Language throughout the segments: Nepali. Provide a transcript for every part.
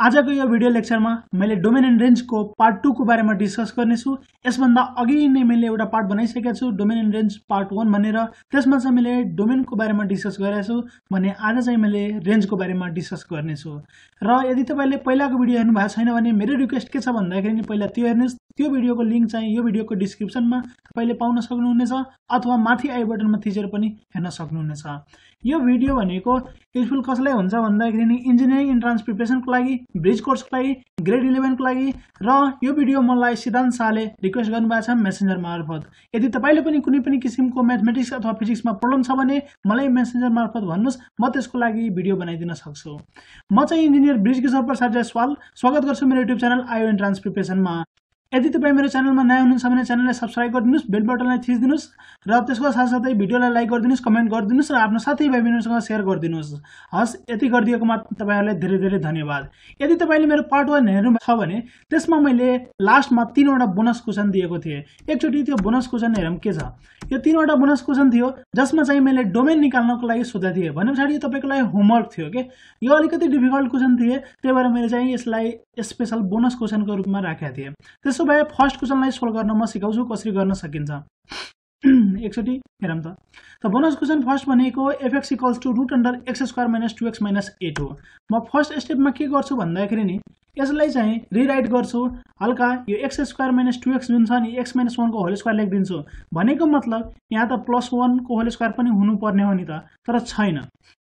आजको यो भिडियो लेक्चरमा मैले डोमेन एन्ड रेन्जको पार्ट 2 को बारेमा डिस्कस गर्नेछु। यसभन्दा अघि नै मैले एउटा पार्ट बनाइसकेको छु डोमेन एन्ड रेन्ज पार्ट 1 भनेर। त्यसमा चाहिँ मैले डोमेनको बारेमा डिस्कस गरेको छु भने आज चाहिँ मैले रेन्जको बारेमा डिस्कस गर्नेछु। र यदि तपाईले पहिलाको भिडियो हेर्नु भएको छैन भने मेरो रिक्वेस्ट के छ भन्दाखेरि नि पहिला त्यो हेर्नुस्। त्यो भिडियोको लिंक चाहिँ यो भिडियोको डिस्क्रिप्सनमा तपाईले पाउन सक्नुहुनेछ अथवा माथि आई बटनमा थिचेर पनि हेर्न सक्नुहुनेछ। यो भिडियो भनेको युजफुल कसलाई हुन्छ भन्दाखेरि नि इन्जिनियरिङ इन्ट्रान्स प्रिपरेसनको लागि, ब्रिज कोर्सको लागि, ग्रेड 11 को लागि। र यो भिडियो मलाई सिद्धान्त शाहले रिक्वेस्ट गर्नुभएको छ मेसेन्जर मार्फत। यदि तपाईले पनि कुनै पनि किसिमको म्याथमेटिक्स अथवा फिजिक्समा प्रब्लम छ भने मलाई मेसेन्जर मार्फत भन्नुस्, म त्यसको लागि भिडियो बनाइदिन सक्छु। म चाहिँ इन्जिनियर ब्रिजकिशोर प्रसाद जयसवाल स्वागत गर्छु मेरो युट्युब च्यानल आयो इन्ट्रान्स प्रिपरेसनमा। यदि तपाईं मेरो च्यानलमा नयाँ हुनुहुन्छ भने च्यानललाई सब्स्क्राइब गरिदिनुस्, बेल बटनलाई थिच्दिनुस् र त्यसको साथसाथै भिडियोलाई लाइक गरिदिनुस्, कमेन्ट गरिदिनुस् र आफ्नो साथीभाइसँग शेयर गरिदिनुस्। हस्, यति गरिदिएकोमा तपाईहरुलाई धेरै धेरै धन्यवाद। यदि तपाईले मेरो पार्ट 1 हेर्नु छ भने त्यसमा मैले लास्टमा 3 वटा बोनस क्वेशन दिएको थिए। एकचोटी त्यो बोनस क्वेशन हेरौँ के छ। यो 3 वटा बोनस क्वेशन थियो जसमा चाहिँ मैले डोमेन निकाल्नको लागि सोधेको थिए। भनेपछि तपाईको लागि होमवर्क थियो के। यो अलिकति डिफिकल्ट क्वेशन थिए, त्यही भएर मैले चाहिँ यसलाई स्पेशल बोनस क्वेशनको रूपमा राखेको थिए। त्यसो भए फर्स्ट क्वेशनलाई सोल्भ गर्न म सिकाउँछु कसरी गर्न सकिन्छ। एकचोटी हेरौँ त। बोनस क्वेशन फर्स्ट भनेको fx = x² - 2x - 8 हो। म फर्स्ट स्टेपमा के गर्छु भन्दाखेरि नि यसलाई चाहिँ रिराइट गर्छु हल्का। यो x² - 2x जुन छ नि x - 1 को होल स्क्वायर लेखिदिन्छु। भनेको मतलब यहाँ त +1 को होल स्क्वायर पनि हुनुपर्ने हो नि त, तर छैन।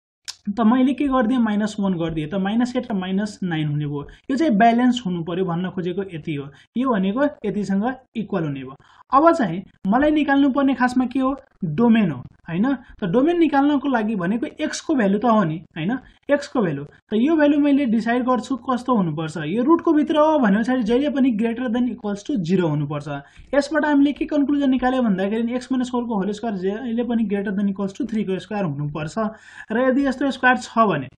त मैले के गर्दिए -1 गर्दिए त -8 र -9 हुने भयो। यो चाहिँ ब्यालेन्स हुनु पर्यो भन्न खोजेको यति हो। यो भनेको यतिसँग इक्वल हुने भयो। अब चाहिँ मलाई निकाल्नु पर्ने खासमा के हो, डोमेन हो हैन। त डोमेन निकाल्नको लागि भनेको x को भ्यालु त हो नि हैन, x को भ्यालु। त यो भ्यालु मैले डिसाइड गर्छु कस्तो हुनुपर्छ। यो रुटको भित्र हो भनेपछि जहिले पनि ग्रेटर देन इक्वल्स टु 0 हुनुपर्छ। यसबाट हामीले के कन्क्लुजन निकाल्यो भन्दाखेरि x - 4 को होल स्क्वायर जहिले पनि ग्रेटर देन इक्वल्स टु 3 को स्क्वायर हुनुपर्छ। र यदि यस्तो स्क्वायर छ भने,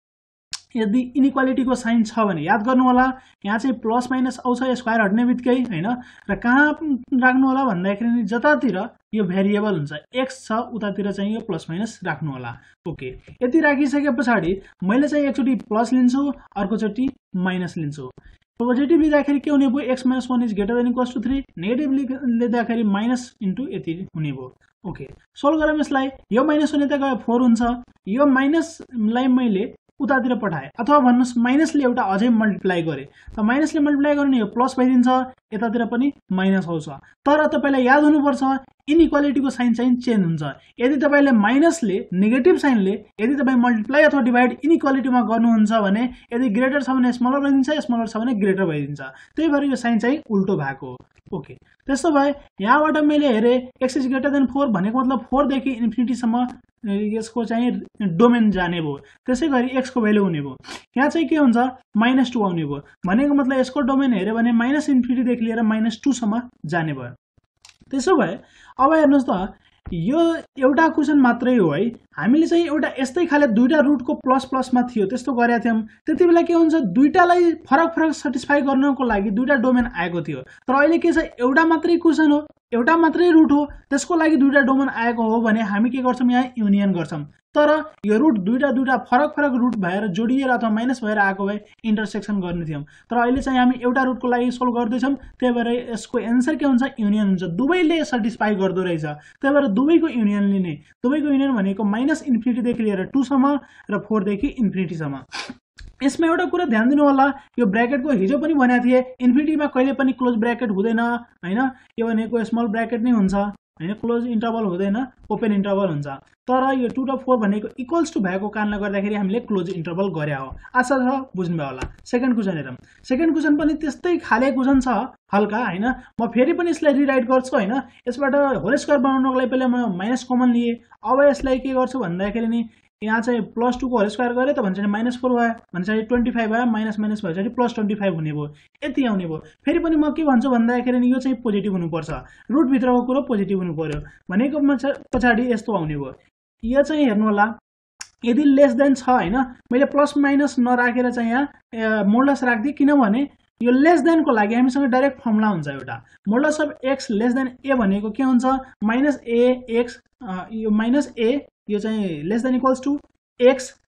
यदि इनइक्वालिटीको साइन छ भने याद गर्नु होला यहाँ चाहिँ प्लस माइनस आउँछ स्क्वायर हट्ने बित्तिकै हैन। र कहाँ राख्नु होला भन्दाखेरि जतातिर यो भेरिएबल हुन्छ x छ उतातिर चाहिँ यो प्लस माइनस राख्नु होला। ओके, यति राखिसकेपछि मैले चाहिँ एकचोटी प्लस लिन्छु अर्कोचोटी माइनस लिन्छु। पोजिटिभ लिँदाखेरि के हुने भयो, x - 1 = > 3। नेगेटिभ लिँदाखेरि माइनस इन्टु यति हुने भयो। ओके, सोल्भ गरौँ यसलाई। यो माइनस हुने त गयो 4 हुन्छ। यो माइनसलाई मैले उतातिर पठाए अथवा भन्नुस् माइनसले एउटा अझै मल्टिप्लाई गरे। त माइनसले मल्टिप्लाई गर्ने यो प्लस भइदिन्छ, यतातिर पनि माइनस आउँछ। तर तपाईलाई याद हुनुपर्छ इनइक्वालिटीको साइन चाहिँ चेन्ज हुन्छ। यदि तपाईले माइनसले नेगेटिभ साइनले यदि तपाई मल्टिप्लाई अथवा डिभाइड इनइक्वालिटीमा गर्नुहुन्छ भने यदि ग्रेटर छ भने स्मलर भइदिन्छ, स्मलर छ भने ग्रेटर भइदिन्छ। त्यही भएर यो साइन चाहिँ उल्टो भएको हो। ओके, त्यसो भए यहाँबाट मैले हेरे x > 4 भनेको मतलब 4 देखि इन्फिनिटी सम्म यसको चाहिँ डोमेन जाने भयो। त्यसैगरी x को भ्यालु हुने भयो। यहाँ चाहिँ के हुन्छ -2 आउने भयो। भनेको मतलब यसको डोमेन हेर्यो भने -इन्फिनिटी देखि लिएर -2 सम्म जाने भयो। त्यसो भए अब हेर्नुस् त, यो एउटा क्वेशन मात्रै हो है। हामीले चाहिँ एउटा यस्तै खाले दुईटा रुटको प्लस प्लसमा थियो त्यस्तो गरेका थियौं। त्यतिबेला के हुन्छ दुईटालाई फरक फरक सटिस्फाई गर्नको लागि दुईटा डोमेन आएको थियो। तर अहिले के छ एउटा मात्रै क्वेशन हो, एउटा मात्रै रुट हो, त्यसको लागि दुईटा डोमेन आएको हो भने हामी के गर्छौं यहाँ युनियन गर्छौं। तर यो रुट दुईटा फरक फरक रुट भएर जोडिएर अथवा माइनस भएर आएको भए इन्टरसेक्सन गर्ने थियौं। तर अहिले चाहिँ हामी एउटा रुटको लागि सोल्भ गर्दै छौं, त्यही भएर यसको आन्सर के हुन्छ युनियन हुन्छ। दुवैले सटिस्फाई गर्दो रहेछ, त्यही भएर दुवैको युनियन लिने। दुवैको युनियन भनेको -इन्फिनिटी देखि लिएर 2 सम्म र 4 देखि इन्फिनिटी सम्म। यसमा एउटा कुरा ध्यान दिनु होला, यो ब्र्याकेटको हिजो पनि भनेको थिए इन्फिनिटीमा कहिले पनि क्लोज ब्र्याकेट हुँदैन हैन। यो भनेको स्मल ब्र्याकेट नै हुन्छ हैन, क्लोज इन्टरभल हुँदैन, ओपन इन्टरभल हुन्छ। तर यो 2 र 4 भनेको इक्वल्स टु भएको कारणले गर्दाखेरि हामीले क्लोज इन्टरभल गरे हो। आशा छ बुझ्नुभयो होला। सेकेन्ड क्वेशन हेरौँ। सेकेन्ड क्वेशन पनि त्यस्तै खाले क्वेशन छ हल्का हैन। म फेरि पनि यसलाई रिराइट गर्छु हैन। यसबाट होल स्क्वायर बनाउनको लागि पहिले म माइनस कमन लिए। अब यसलाई के गर्छु भन्दाखेरि नि यहाँ चाहिँ +2 को होल स्क्वायर गरे त भन्छ नि -4 भयो, भन्छ 25 भयो, माइनस माइनस भएपछि +25 हुने भयो। यति आउने भयो। फेरि पनि म के भन्छु भन्दाखेरि नि यो चाहिँ पोजिटिभ हुनुपर्छ। रुट भित्रको कुरो पोजिटिभ हुनु पर्यो। भनेको पछाडी यस्तो आउने भयो। यो चाहिँ हेर्नु होला, यदि लेस देन छ हैन, मैले प्लस माइनस नराखेर चाहिँ यहाँ मोडलस राख्दिए किनभने यो लेस देन को लागि हामीसँग डाइरेक्ट फर्मुला हुन्छ एउटा। Modulus of x less than a भनेको के हुन्छ -a x यो -a यो चाहिँ less than equals to x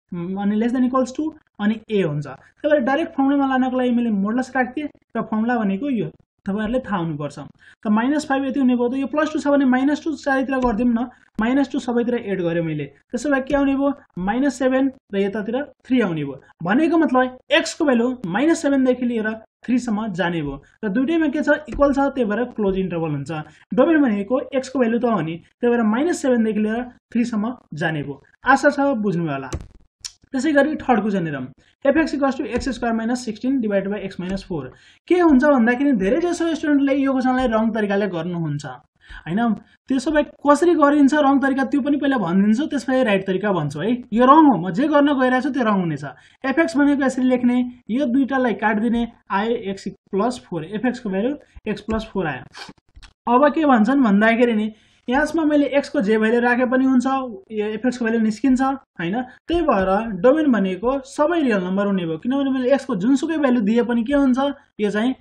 अनि लेस देन इक्वल्स टु अनि ए हुन्छ। त्यही भएर डाइरेक्ट फर्मुलामा लानको लागि मैले मोडलस राख्दिएँ र फर्मुला भनेको यो तपाईहरुले थाहा हुनुपर्छ। त -5 यति हुने भयो त यो +2 छ भने -2 चारैतिर गर्दिम न, -2 सबैतिर एड गरे मैले। त्यसो भए के आउने भयो -7 र यतातिर 3 आउने भयो। भनेको मतलब x को भ्यालु -7 देखि लिएर 3 सम्म जाने भयो र दुईटैमा के छ इक्वल छ, त्यही भएर क्लोज इन्टरभल हुन्छ। डोमेन भनेको x को भ्यालु त हो नि, त्यही भएर -7 देखि लिएर 3 सम्म जाने भयो। आशा छ बुझ्नु भयो होला। त्यसै गरी थर्ड क्वेशन हेरौँ। fx = x² - 16 / x - 4 के हुन्छ भन्दाखेरि धेरै जसो स्टुडेन्टले यो क्वेशनलाई रङ तरिकाले गर्नुहुन्छ हैन। त्यसो भए कसरी गरिन्छ रङ तरिका त्यो पनि पहिला भनिदिन्छु, त्यसपछि राइट तरिका भन्छु है। यो रङ हो, म जे गर्न गइरहेको छु त्यो रङ हुनेछ। fx भनेको यसरी लेख्ने, यो दुईटालाई काट्दिने, आयो x + 4, fx को भ्यालु x + 4 आयो। अब के भन्छन् भन्दाखेरि नि यसमा मैले x को जे भ्यालु राखे पनि हुन्छ, यो fx को भ्यालु निस्किन्छ हैन। त्यही भएर डोमेन भनेको सबै रियल नम्बर हुने भयो, किनभने मैले x को जुनसुकै भ्यालु दिए पनि के हुन्छ यो चाहिँ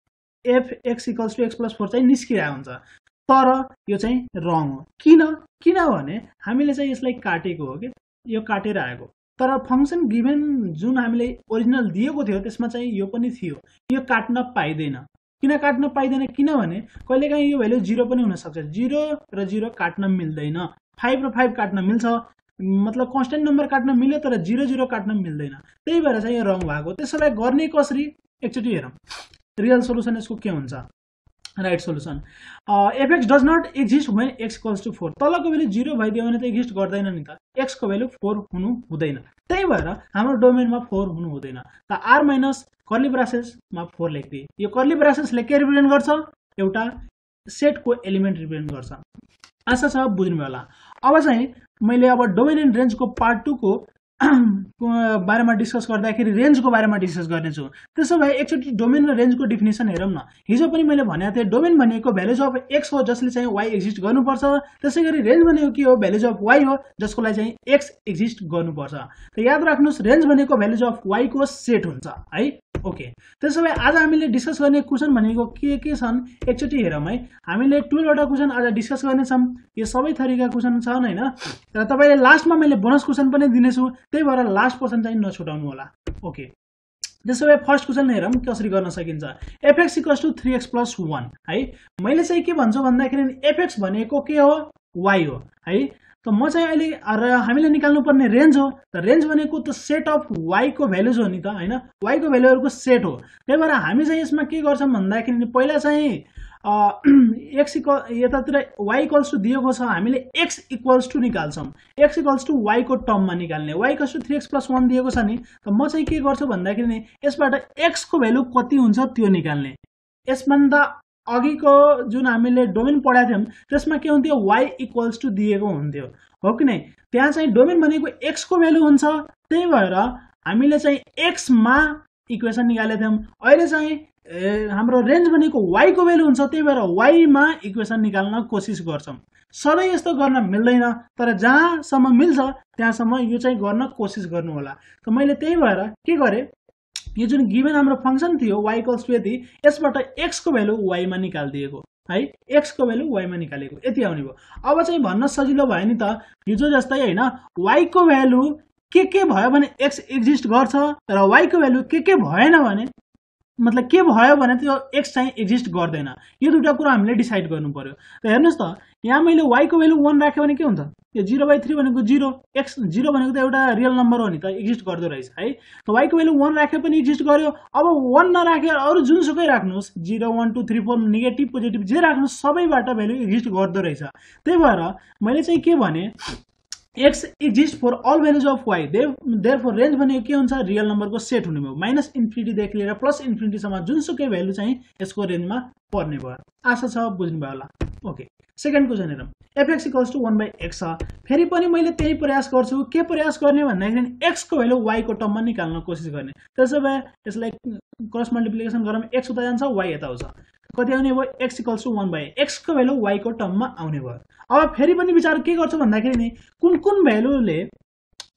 fx = x + 4 चाहिँ निस्किरहेको हुन्छ। तर यो चाहिँ रङ हो। किनभने हामीले चाहिँ यसलाई काटेको हो के, यो काटेर आएको। तर फंक्सन गिभन जुन हामीले ओरिजिनल दिएको थियो त्यसमा चाहिँ यो पनि थियो, यो काट्न पाइदैन। किन काट्न पाइदैन किनभने कहिलेकाहीँ यो भ्यालु 0 पनि हुन सक्छ, 0 र 0 काट्न मिल्दैन, 5 र 5 काट्न मिल्छ, मतलब कन्स्टेन्ट नम्बर काट्न मिल्यो तर 0 0 काट्न मिल्दैन। त्यही भएर चाहिँ यो रङ भएको। त्यसो भए गर्ने कसरी एकचोटी हेरौँ। रियल सोलुसन यसको के हुन्छ, right solution. fx does not exist when x = 4 तलको भ्यालु 0 भइदियो भने त एक्जिस्ट गर्दैन नि त, x को भ्यालु 4 हुनु हुँदैन। त्यही भएर हाम्रो डोमेनमा 4 हुनु हुँदैन। त r माइनस कर्ली ब्रासेसमा 4 लेख्दिए। यो कर्ली ब्रासेसले के रिप्रेजेन्ट गर्छ, एउटा सेटको एलिमेन्ट रिप्रेजेन्ट गर्छ। आशा छ बुझ्नु भयो होला। अब चाहिँ मैले अब डोमेन एन्ड रेन्जको पार्ट 2 को बारेमा डिस्कस गर्दाखेरि रेन्जको बारेमा डिस्कस गर्नेछु। त्यसो भए एकचोटी डोमेन र रेन्जको डेफिनेसन हेरौँ न। हिजो पनि मैले भनेको थिएँ डोमेन भनेको भ्यालुज अफ x हो जसले चाहिँ y एक्जिस्ट गर्नुपर्छ। त्यसैगरी रेन्ज भनेको के हो, भ्यालुज अफ y हो जसको लागि चाहिँ x एक्जिस्ट गर्नुपर्छ। त याद राख्नुस् रेन्ज भनेको भ्यालुज अफ y को सेट हुन्छ है। ओके, त्यसो भए आज हामीले डिस्कस गर्ने क्वेशन भनेको के छन् एकचोटी हेरौँ है। हामीले 12 वटा क्वेशन आज डिस्कस गर्नेछौँ। यो सबै थरीका क्वेशन छन् हैन, र तपाईले लास्टमा मैले बोनस क्वेशन पनि दिनेछु, त्यही भएर लास्ट क्वेशन चाहिँ नछुटाउनु होला। ओके, त्यसो भए फर्स्ट क्वेशन हेरौँ कसरी गर्न सकिन्छ। fx = 3x + 1 है। मैले चाहिँ के भन्छु भन्दाखेरि fx भनेको के हो, y हो है। त म चाहिँ अहिले हामीले निकाल्नु पर्ने रेन्ज हो। त रेन्ज भनेको त सेट अफ y को भ्यालुज हो नि त हैन, y को भ्यालुहरुको सेट हो। त्यही भएर हामी चाहिँ यसमा के गर्छौं भन्दाखेरि पहिला चाहिँ x यतातिर y = दिएको छ, हामीले x = निकाल्छौं। x = y को टर्ममा निकाल्ने, y = 3x + 1 दिएको छ नि। त म चाहिँ के गर्छु भन्दाखेरि नि यसबाट x को भ्यालु कति हुन्छ त्यो निकाल्ने। यसभन्दा अघिको जुन हामीले डोमेन पढाएको थियौं त्यसमा के हुन्थ्यो, y = दिएको हुन्थ्यो हो कि नै। त्यहाँ चाहिँ डोमेन भनेको x को भ्यालु हुन्छ, त्यही भएर हामीले चाहिँ x मा इक्वेसन निकालेका थियौं। अहिले चाहिँ हाम्रो रेन्ज भनेको y को भ्यालु हुन्छ, त्यही भएर y मा इक्वेसन निकाल्न कोसिस गर्छौं। सधैं यस्तो गर्न मिल्दैन, तर जहाँसम्म मिल्छ त्यहाँसम्म यो चाहिँ गर्न कोसिस गर्नु होला। त मैले त्यही भएर के गरे, यो जुन गिभन हाम्रो फंक्सन थियो y = यति, यसबाट x को भ्यालु y मा निकाल्दिएको है, x को भ्यालु y मा निकालेको यति आउने भयो। अब चाहिँ भन्न सजिलो भयो नि त, हिजो जस्तै हैन, y को भ्यालु के भयो भने x एक्जिस्ट गर्छ र y को भ्यालु के भएन भने, मतलब के भयो भने त्यो x चाहिँ एक्जिस्ट गर्दैन। यो दुईटा कुरा हामीले डिसाइड गर्नु पर्यो। त हेर्नुस् त, यहाँ मैले y को भ्यालु 1 राखे भने के हुन्छ, यो 0/3 भनेको 0, x 0 भनेको त एउटा रियल नम्बर हो नि त, एक्जिस्ट गर्दो रहेछ है। त y को भ्यालु 1 राखे पनि एक्जिस्ट गर्यो। अब 1 नराखे अरु जुनसुकै राख्नुस्, 0 1 2 3 4 नेगेटिभ पोजिटिभ जे राख्नुस् सबैबाट भ्यालु एक्जिस्ट गर्दो रहेछ। त्यही भएर मैले चाहिँ के भने x exists for all values of y, therefore range भनेको के हुन्छ, रियल नम्बरको सेट हुने भयो। -∞ देखि लिएर +∞ सम्म जुनसुकै भ्यालु चाहिँ यसको रेन्जमा पर्ने भयो। आशा छ बुझ्नु भयो होला। ओके, सेकेन्ड क्वेशन हेरौँ। fx = 1/x छ। फेरि पनि मैले त्यही प्रयास गर्छु। के प्रयास गर्ने भन्दाखेरि x को भ्यालु y को टर्ममा निकाल्न कोसिस गर्ने। त्यसो भए यसलाई क्रस मल्टिप्लिकेसन गरौँ, x उता जान्छ y यता आउँछ, कति आउने भयो, x = 1/x को भ्यालु y को टर्ममा आउने भयो। अब फेरि पनि विचार के गर्छु भन्दाखेरि नि कुन भ्यालुले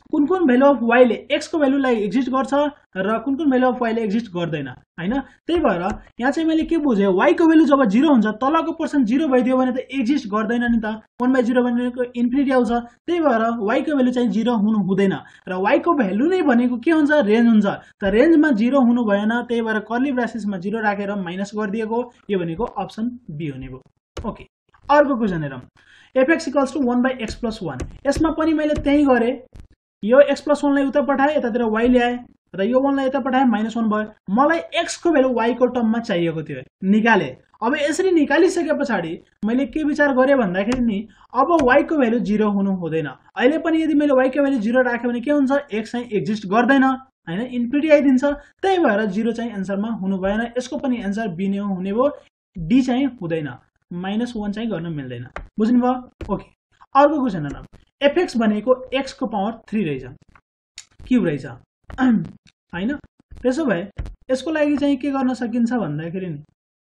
कुन भ्यालु अफ y ले x को भ्यालुलाई एक्जिस्ट गर्छ र कुन भ्यालु अफ y ले एक्जिस्ट गर्दैन हैन। त्यही भएर यहाँ चाहिँ मैले के बुझे, y को भ्यालु जब 0 हुन्छ तलको पर्सन 0 भइदियो भने त एक्जिस्ट गर्दैन नि त, 1/0 भनेको इन्फिनिटी आउँछ। त्यही भएर y को भ्यालु चाहिँ 0 हुनु हुँदैन र y को भ्यालु नै भनेको के हुन्छ, रेन्ज हुन्छ। त रेन्जमा 0 हुनु भएन, त्यही भएर कर्ली ब्राकेट्समा 0 राखेर माइनस गरिदिएको, यो भनेको अप्सन बी हुने भयो। ओके, अर्को क्वेशन हेरौँ। fx equals to 1/x + 1। यसमा पनि मैले त्यही गरे, यो x + 1 लाई उता पठाए, यतातिर y ल्याए र यो 1 लाई यता पठाए, -1 भयो। मलाई x को भ्यालु y को टर्ममा चाहिएको थियो, निकाले। अब यसरी निकालिसके पछाडि मैले के विचार गरे भन्दाखेरि नि, अब y को भ्यालु 0 हुनु हुँदैन। अहिले पनि यदि मैले y को भ्यालु 0 राखे भने के हुन्छ, x चाहिँ एक्जिस्ट गर्दैन हैन, इन्फिनिटी आइदिन्छ। त्यही भएर 0 चाहिँ एन्सरमा हुनु भएन, यसको पनि एन्सर बी नै हुने भयो, डी चाहिँ हुँदैन, -1 चाहिँ गर्न मिल्दैन। बुझ्नुभयो? ओके, अर्को क्वेशन हेरौँ। fx भनेको x को पावर 3 रहेछ, क्यूब रहेछ हैन। त्यसो भए यसको लागि चाहिँ के गर्न सकिन्छ भन्दाखेरि नि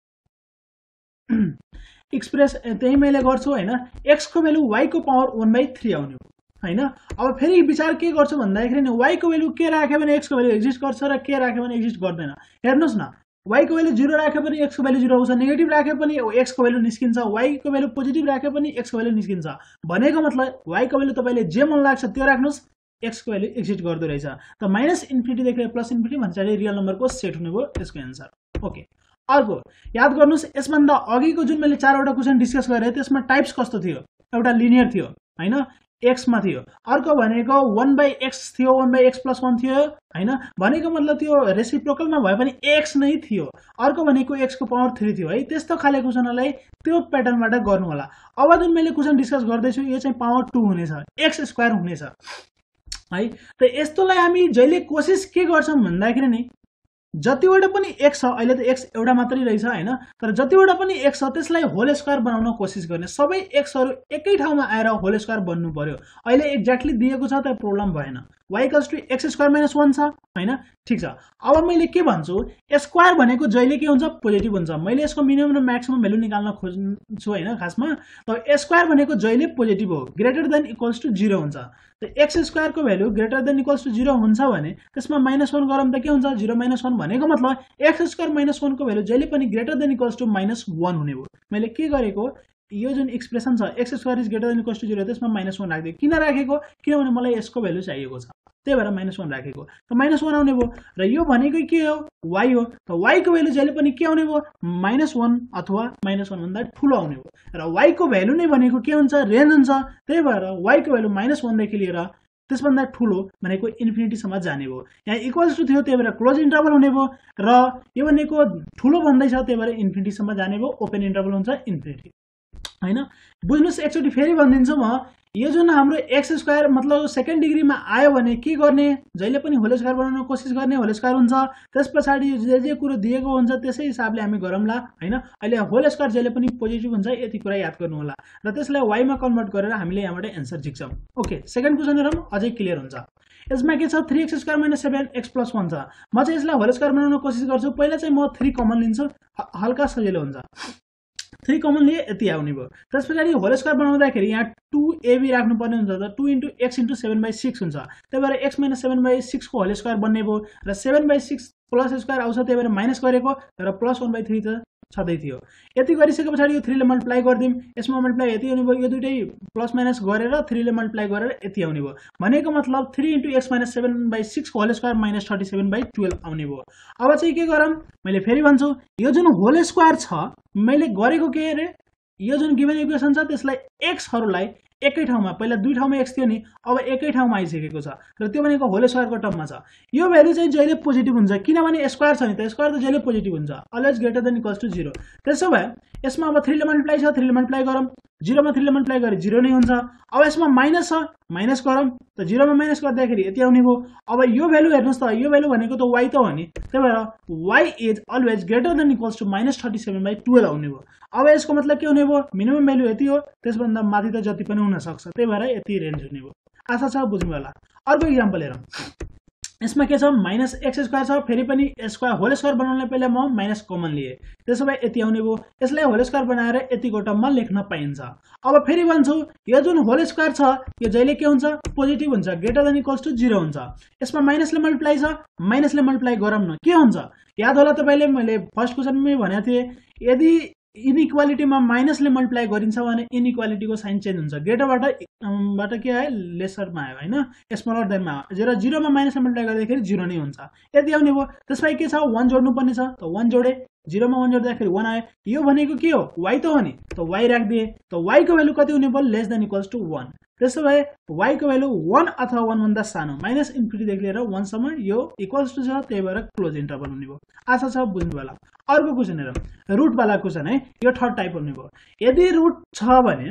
एक्सप्रेस त्यही मैले गर्छु हैन, x को भ्यालु y को पावर 1/3 आउने हो हैन। अब फेरि विचार के गर्छु भन्दाखेरि नि, y को भ्यालु के राख्यो भने x को भ्यालु एक्जिस्ट गर्छ र के राख्यो भने एक्जिस्ट गर्दैन। हेर्नुस् न, y को भ्यालु 0 राखे पनि x को भ्यालु 0 आउँछ, नेगेटिभ राखे पनि x को भ्यालु निस्किन्छ, y को भ्यालु पोजिटिभ राखे पनि x को भ्यालु निस्किन्छ। भनेको मतलब y को भ्यालु तपाईले जे मन लाग्छ त्यो राख्नुस्, x को भ्यालु एक्जिस्ट गर्दो रहेछ। त -इन्फिनिटी देखि +इन्फिनिटी भन्छ रियल नम्बरको सेट हुने भयो यसको एन्सर। ओके, अर्को याद गर्नुस्, यसभन्दा अघिको जुन मैले 4 वटा क्वेशन डिस्कस गरे त्यसमा टाइप्स कस्तो थियो, एउटा लिनियर थियो हैन, x मा थियो, अर्को भनेको 1/x थियो, 1/x + 1 थियो हैन। भनेको मतलब त्यो रेसिप्रोकलमा भए पनि x नै थियो, अर्को भनेको x को पावर 3 थियो है। त्यस्तो खाले क्वेशनलाई त्यो प्याटर्नबाट गर्नु होला। अब जुन मैले क्वेशन डिस्कस गर्दै छु यो चाहिँ पावर 2 हुनेछ, x² हुनेछ है। त यस्तोलाई हामी जहिले कोशिश के गर्छौं भन्दाखेरि नि, जतिवटा पनि x छ, अहिले त x एउटा मात्रै रहेछ हैन, तर जतिवटा पनि x छ त्यसलाई होल स्क्वायर बनाउन कोशिश गर्ने, सबै x हरु एकै ठाउँमा आएर होल स्क्वायर बन्नु पर्यो। अहिले एक्ज्याक्टली दिएको छ त प्रब्लम भएन, y = x² - 1 छ हैन। ठीक छ, अब मैले के भन्छु, स्क्वायर भनेको जहिले के हुन्छ, पोजिटिभ हुन्छ। मैले यसको मिनिमम र म्याक्सिमम भ्यालु निकाल्न खोज्छु हैन खासमा, त स्क्वायर भनेको जहिले पोजिटिभ हो, ग्रेटर देन इक्वल्स टु 0 हुन्छ। त x² को value greater than equals to 0 हुन्छ भने त्यसमा -1 गरौँ त के हुन्छ, 0 - 1 भनेको मतलब x² - 1 को भ्यालु जहिले पनि ग्रेटर देन इक्वल्स टु -1 हुने भयो। मैले के गरेको, यो जुन एक्सप्रेसन छ x² = greater than equals to 0 त्यसमा -1 राख्दिए। किन राखेको, किनभने मलाई यसको भ्यालु चाहिएको छ, त्यही भएर -1 राखेको। त -1 आउने भयो र यो भनेको के हो, y हो। त y को भ्यालु जहिले पनि के आउने भयो, -1 अथवा -1 भन्दा ठूलो आउने भयो र y को भ्यालु नै भनेको के हुन्छ, रेन्ज हुन्छ। त्यही भएर y को भ्यालु -1 देखि लिएर त्यसभन्दा ठूलो भनेको इन्फिनिटी सम्म जाने भयो। यहाँ इक्वल्स टु थियो त्यही भएर क्लोज इन्टरभल हुने भयो र यो भनेको ठूलो भन्दै छ त्यही भएर इन्फिनिटी सम्म जाने भयो, ओपन इन्टरभल हुन्छ इन्फिनिटी हैन। बुझ्नुस्, एकचोटी फेरि भन्दिन्छु म, यो जुन हाम्रो x² मतलब सेकेन्ड डिग्रीमा आयो भने के गर्ने, जहिले पनि होल स्क्वायर बनाउन कोशिश गर्ने, होल स्क्वायर हुन्छ। त्यसपछि जे कुरो दिएको हुन्छ त्यसै हिसाबले हामी गरौँला हैन। अहिले होल स्क्वायर जहिले पनि पोजिटिभ हुन्छ, यति कुरा याद गर्नु होला र त्यसलाई y मा कन्भर्ट गरेर हामीले यहाँबाट एन्सर झिक्छौं। ओके, सेकेन्ड क्वेशन हेरौँ, अझै क्लियर हुन्छ। यसमा के छ, 3x² - 7x + 1 छ। म चाहिँ यसलाई होल स्क्वायर बनाउन कोशिश गर्छु। पहिला चाहिँ म 3 कमन लिन्छु, हल्का सजिलो हुन्छ। 3 कमन लिए यति आउने भयो। त्यसपछि होल स्क्वायर बनाउँदाखेरि यहाँ 2ab राख्नुपर्ने हुन्छ, त 2 * x * 7/6 हुन्छ। त्यही भएर x - 7/6 को होल स्क्वायर बन्ने भयो र 7/6 प्लस स्क्वायर आउँछ, त्यही भएर माइनस गरेको र प्लस 1/3 त छँदै थियो। यति गरिसके पछाडि यो 3 ले मल्टिप्लाई गर्दिम, यसमा मल्टिप्लाई यति आउने भयो, यो दुईटै प्लस माइनस गरेर 3 ले मल्टिप्लाई गरेर यति आउने भयो। भनेको मतलब 3 * x - 7/6 को होल स्क्वायर -37/12 आउने भयो। अब चाहिँ के गरौँ, मैले फेरि भन्छु, यो जुन होल स्क्वायर छ मैले गरेको के रे, यो जुन गिभन इक्वेसन छ त्यसलाई x हरुलाई एकै ठाउँमा, पहिला दुई ठाउँमा x थियो नि, अब एकै ठाउँमा आइसकेको छ र त्यो भनेको होल स्क्वायरको टर्ममा छ। यो भ्यालु चाहिँ जहिले पोजिटिभ हुन्छ, किनभने स्क्वायर छ नि त, स्क्वायर त जहिले पोजिटिभ हुन्छ, always greater than equals to 0। त्यसो भए यसमा अब 3 ले मल्टिप्लाई छ, 3 ले मल्टिप्लाई गरौँ, 0 मा 3 ले मल्टिप्लाई गरे 0 नै हुन्छ। अब यसमा माइनस छ, माइनस गरौँ, त 0 मा माइनस गर्दाखेरि यति आउने भयो। अब यो भ्यालु हेर्नुस् त, यो भ्यालु भनेको त y त हो नि, त्यही भएर y is always greater than equals to -37/12 आउने भयो। अब यसको मतलब के हुने भयो, मिनिमम भ्यालु यति हो, त्यसभन्दा माथि त जति पनि हुन सक्छ, त्यही भएर यति रेन्ज हुने भयो। आशा छ बुझ्नु होला। अर्को एक्जाम्पल हेरौँ। यसमा के छ माइनस एक्स स्क्वायर छ फेरि पनि स्क्वायर होल स्क्वायर बनाउनलाई पहिला म माइनस कमन लिए त्यसो भए यति आउने भयो यसलाई होल स्क्वायर बनाएर यतिको टर्ममा लेख्न पाइन्छ अब फेरि भन्छु यो जुन होल स्क्वायर छ यो जहिले के हुन्छ पोजिटिभ हुन्छ ग्रेटर देन इक्वल्स टु 0 हुन्छ यसमा माइनसले मल्टिप्लाई छ माइनसले मल्टिप्लाई गरौँ न के हुन्छ याद होला तपाईले मैले फर्स्ट क्वेशनमै भनेको थिए यदि इनइक्वालिटीमा माइनसले मल्टिप्लाई गरिन्छ भने इनइक्वालिटीको साइन चेन्ज हुन्छ ग्रेटरबाट के आयो लेसरमा आयो हैन स्मलर देनमा आयो 0 मा माइनसले मल्टिप्लाई गर्दाखेरि 0 नै हुन्छ यति आउने भयो त्यसपछि के छ 1 जोड्नु पर्ने छ त 1 जोडे 0 मा 1 जोड्दाखेरि 1 आयो यो भनेको के हो y त हो नि त y राख्दिए त y को भ्यालु कति हुने भयो लेस देन इक्वल्स टु 1 त्यसो भए y को भ्यालु 1 अथवा 1 भन्दा सानो माइनस इन्फिनिटी देखि लिएर 1 सम्म यो इक्वल्स टु छ त्यही भएर क्लोज इन्टरभल हुने भयो आशा छ बुझ्नु होला अर्को क्वेशन हेरौँ रुट वाला क्वेशन है यो थर्ड टाइप हुने भयो यदि रुट छ भने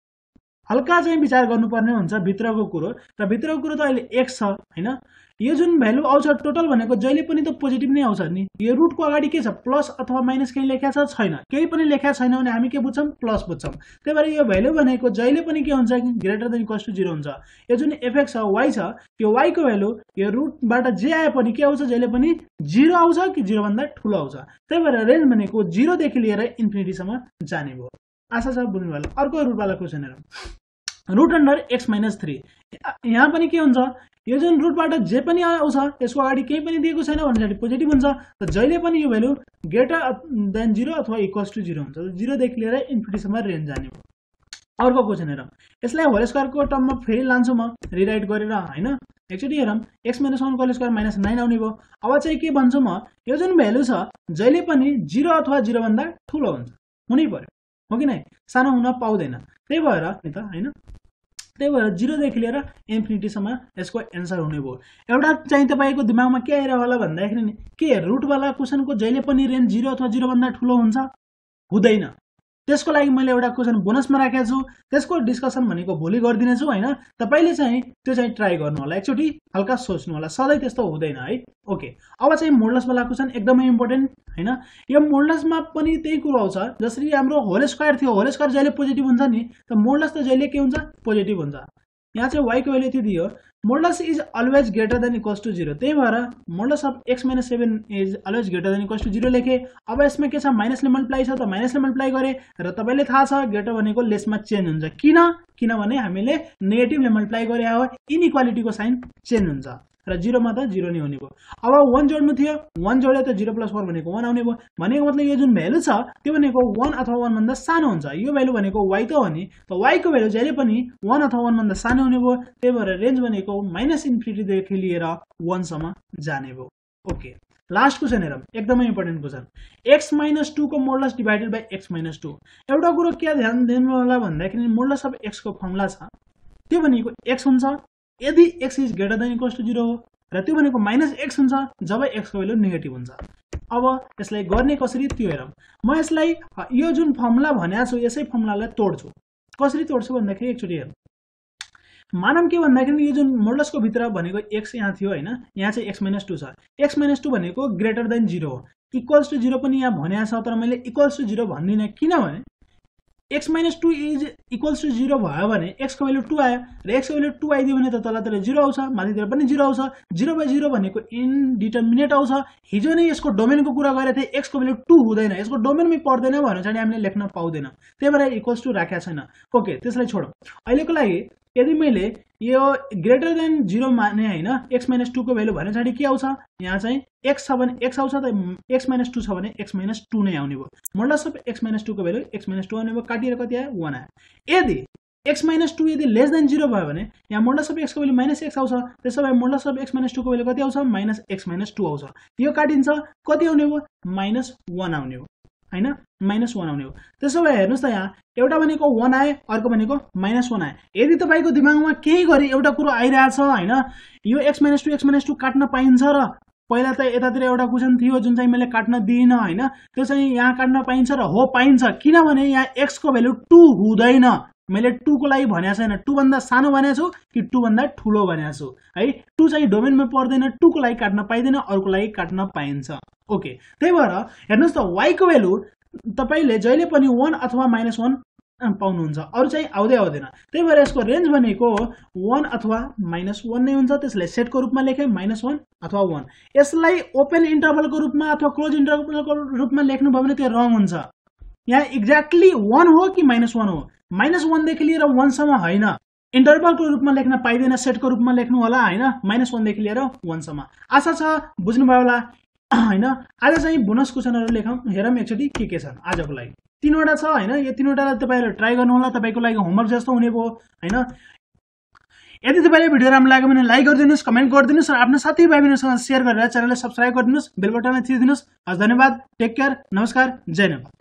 हल्का चाहिँ विचार गर्नुपर्ने हुन्छ भित्रको कुरो र भित्रको कुरो त अहिले x छ हैन यो जुन भ्यालु आउँछ टोटल भनेको जहिले पनि त पोजिटिभ नै आउँछ नि यो रुटको अगाडि के छ प्लस अथवा माइनस केही लेख्या छ छैन केही पनि लेख्या छैन भने हामी के बुझ्छौं प्लस बुझ्छौं त्यही भएर यो भ्यालु भनेको जहिले पनि के हुन्छ ग्रेटर देन इक्वल्स टु 0 हुन्छ यो जुन fx छ y छ यो y को भ्यालु यो रुटबाट जे आए पनि के आउँछ जहिले पनि 0 आउँछ कि 0 भन्दा ठूलो आउँछ त्यही भएर रेन्ज भनेको 0 देखि लिएर इन्फिनिटी सम्म जाने भयो आशा छ बुझ्नु होला अर्को रुट वाला क्वेशन हेरौँ रुट अन्डर x - 3 यहाँ पनि के हुन्छ यो जुन रुटबाट जे पनि आउँछ त्यसको अगाडि केही पनि दिएको छैन भनेपछि पोजिटिभ हुन्छ त जहिले पनि यो भ्यालु ग्रेटर देन 0 अथवा इक्वल्स टु 0 हुन्छ 0 देखि लिएर इन्फिनिटी सम्म रेन्ज जाने हो अर्को क्वेशन हेरौँ यसलाई होल स्क्वायरको टर्ममा फेरि लान्छु म रिराइट गरेर हैन एकचोटी हेरौँ x - 1 को होल स्क्वायर -9 आउने भयो अब चाहिँ के भन्छु म यो जुन भ्यालु छ जहिले पनि 0 अथवा 0 भन्दा ठूलो हुन्छ हुनै पर्यो हो कि नै सानो हुन पाउँदैन त्यही भएर नि त हैन त्यही भएर 0 देखि लिएर इन्फिनिटी सम्म यसको एन्सर हुने भयो एउटा चाहिँ तपाईको दिमागमा के आइरा होला भन्दाखेरि नि के रुट वाला क्वेशनको जहिले पनि रेन्ज 0 अथवा 0 भन्दा ठूलो हुन्छ हुँदैन त्यसको लागि मैले एउटा क्वेशन बोनसमा राखेको छु त्यसको डिस्कसन भनेको भोलि गर्दिने छु हैन तपाईले चाहिँ त्यो चाहिँ ट्राई गर्नु होला एकचोटी हल्का सोच्नु होला सधैँ त्यस्तो हुँदैन है ओके अब चाहिँ मोडुलस वाला क्वेशन एकदमै इम्पोर्टेन्ट हैन यो मोडुलसमा पनि त्यही कुरो आउँछ जसरी हाम्रो होल स्क्वायर थियो होल स्क्वायर जहिले पोजिटिभ हुन्छ नि त मोडुलस त जहिले के हुन्छ पोजिटिभ हुन्छ यहाँ चाहिँ y को भ्यालु यति दियो modulus is always greater than equals to 0 त्यही भएर modulus of x - 7 is always greater than equals to 0 लेखे अब यसमा के छ माइनसले मल्टिप्लाई छ त माइनसले मल्टिप्लाई गरे र तपाईले थाहा छ ग्रेटर भनेको लेसमा चेन्ज हुन्छ किनभने हामीले नेगेटिभले मल्टिप्लाई गरे हो इनइक्वालिटीको साइन चेन्ज हुन्छ र 0 मा त 0 नै हुने भयो अब 1 जोड्नु थियो 1 जोडे त 0 + 4 भनेको 1 आउने भयो भनेको मतलब यो जुन भ्यालु छ त्यो भनेको 1 अथवा 1 भन्दा सानो हुन्छ यो भ्यालु भनेको y त हो नि त y को भ्यालु जहिले पनि 1 अथवा 1 भन्दा सानो हुने भयो त्यही भएर रेन्ज भनेको -इन्फिनिटी देखि लिएर 1 सम्म जाने भयो ओके लास्ट क्वेशन हेरौँ एकदमै इम्पोर्टेन्ट क्वेशन x - 2 को मोडुलस डिभाइडेड बाइ x - 2 एउटा कुरो के ध्यान दिनु होला भन्दाखेरि मोडुलस अफ x को फर्मुला छ त्यो भनेको x हुन्छ यदि x is greater than equals to 0 हो र त्यो भनेको -x हुन्छ जब x को भ्यालु नेगेटिभ हुन्छ अब यसलाई गर्ने कसरी त्यो हेरौँ म यसलाई यो जुन फर्मुला भनेको छु यसै फर्मुलालाई तोड्छु कसरी तोड्छु भन्दाखेरि एकचोटी हेरौँ मानम के भन्दाखेरि यो जुन मोडुलसको भित्र भनेको x यहाँ थियो हैन यहाँ चाहिँ x - 2 छ x - 2 भनेको ग्रेटर देन 0 हो इक्वल्स टु 0 पनि यहाँ भनेको छ तर मैले इक्वल्स टु 0 भन्दिन किनभने x - 2 इज इक्वल्स टु 0 भयो भने x को भ्यालु 2 आयो र x को भ्यालु 2 आइदियो भने त तलतिर 0 आउँछ माथितिर पनि 0 आउँछ 0/0 भनेको इनडिटर्मिनेट आउँछ हिजो नै यसको डोमेनको कुरा गरेथे x को भ्यालु 2 हुँदैन यसको डोमेनमै पर्दैन भने चाहिँ हामीले लेख्न पाउँदैन त्यही भएर इक्वल्स टु राखेको छैन ओके त्यसलाई छोडौं अहिलेको लागि यदि मैले यो ग्रेटर देन 0 माने हैन x - 2 को भ्यालु भने चाहिँ के आउँछ यहाँ चाहिँ x छ भने x आउँछ त x - 2 छ भने x - 2 नै आउने भयो मोडुलस अफ x - 2 को भ्यालु x - 2 आउने भयो काटिएर कति आयो 1 आयो यदि x - 2 यदि लेस देन 0 भयो भने यहाँ मोडुलस अफ x को भ्यालु -x आउँछ त्यसो भए मोडुलस अफ x - 2 को भ्यालु कति आउँछ -x - 2 आउँछ यो काटिन्छ कति आउने भयो -1 आउने हो हैन -1 आउने हो त्यसो भए हेर्नुस् त यहाँ एउटा भनेको 1 आयो अर्को भनेको -1 आयो यदि तपाईको दिमागमा केही गरी एउटा कुरो आइराछ हैन यो x - 2 काट्न पाइन्छ र पहिला त यतातिर एउटा क्वेशन थियो जुन चाहिँ मैले काट्न दिइन हैन त्यो चाहिँ यहाँ काट्न पाइन्छ र हो पाइन्छ किनभने यहाँ x को भ्यालु 2 हुँदैन मैले 2 को लागि भनेको छैन 2 भन्दा सानो भनेको छु कि 2 भन्दा ठूलो भनेको छु है 2 चाहिँ डोमेनमा पर्दैन 2 को लागि काट्न पाइदैन अर्को लागि काट्न पाइन्छ ओके त्यही भएर हेर्नुस् त y को भ्यालु तपाईले जहिले पनि 1 अथवा -1 पाउनुहुन्छ, अरू चाहिँ आउँदैन। त्यही भएर यसको रेन्ज भनेको 1 अथवा -1 नै हुन्छ। त्यसलाई सेटको रूपमा लेखेँ -1 अथवा 1। यसलाई ओपन इन्टरभलको रूपमा अथवा क्लोज इन्टरभलको रूपमा लेख्नुभयो भने त्यो रङ हुन्छ। यहाँ एक्ज्याक्टली 1 हो कि -1 हो, -1 देखि लिएर 1 सम्म होइन। इन्टरभलको रूपमा लेख्न पाइँदैन, सेटको रूपमा लेख्नु होला हैन, -1 देखि लिएर 1 सम्म। आशा छ बुझ्नुभयो होला हैन। आज चाहिँ बोनस क्वेशनहरु लेखौँ, हेरौँ एकचोटी के छन् आजको लागि। 3 वटा छ हैन, यो 3 वटालाई तपाईहरुले ट्राई गर्नु होला, तपाईको लागि होमवर्क जस्तो हुने भयो हैन। यदि तपाईलाई भिडियो राम्रो लाग्यो भने लाइक गरिदिनुस्, कमेन्ट गरिदिनुस् र आफ्नो साथीभाइहरुसँग शेयर गरेर च्यानललाई सब्स्क्राइब गरिदिनुस्, बेल बटनलाई थिचिदिनुस्। हस्, धन्यवाद, टेक केयर, नमस्कार, जय नेपाल।